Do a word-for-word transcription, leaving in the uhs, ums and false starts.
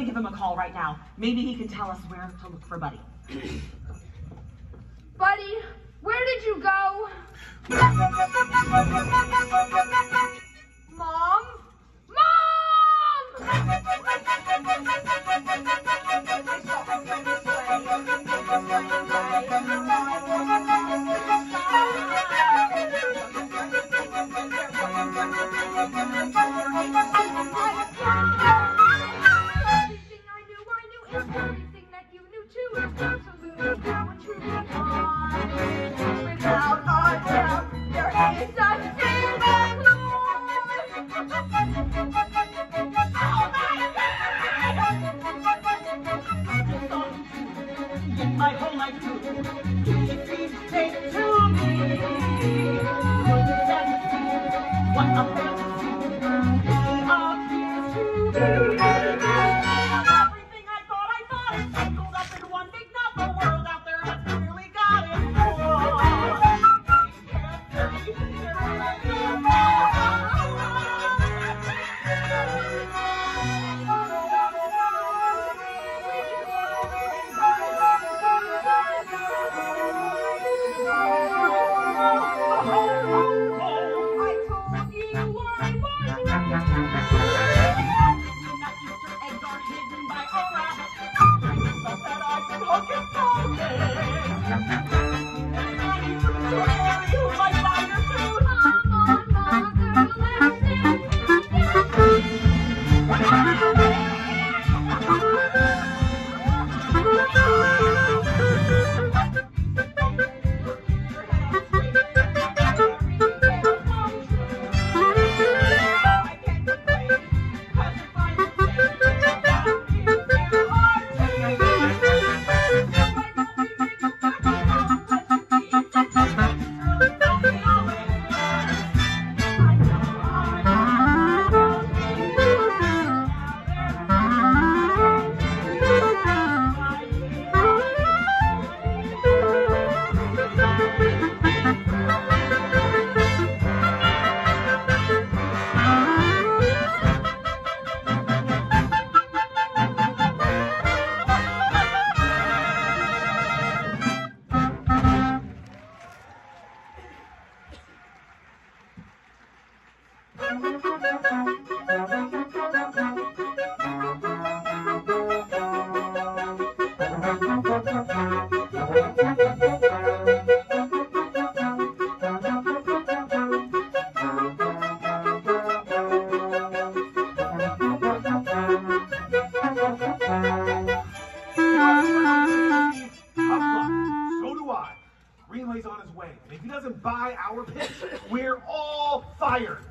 me give him a call right now. Maybe he can tell us where to look for Buddy. Buddy, where did you go? Mom? Everything that you knew too is absolute now and true. Without a doubt, there is a Santa Claus. Oh my God! My whole life through, please take to me. What a fantasy he appears to be. Greenway's on his way, and if he doesn't buy our pitch, we're all fired.